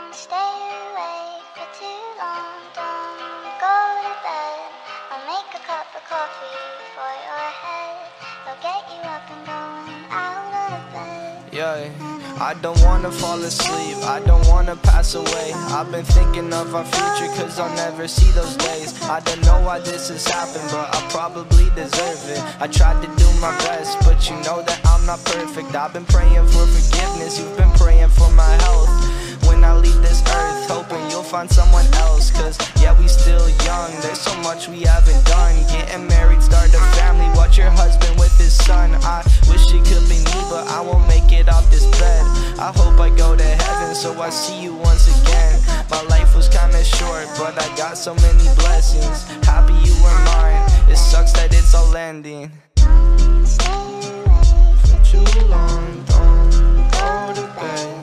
Stay awake for too long, don't go to bed. I'll make a cup of coffee for your head. They'll get you up and going out of bed. Yeah, I don't wanna fall asleep, I don't wanna pass away. I've been thinking of our future cause I'll never see those days. I don't know why this has happened, but I probably deserve it. I tried to do my best, but you know that I'm not perfect. I've been praying for forgiveness, you've been praying for my health. When I leave this earth, hoping you'll find someone else. Cause yeah, we still young, there's so much we haven't done. Getting married, start a family, watch your husband with his son. I wish it could be me, but I won't make it off this bed. I hope I go to heaven, so I see you once again. My life was kinda short, but I got so many blessings. Happy you were mine, it sucks that it's all ending. For too long, don't go to bed.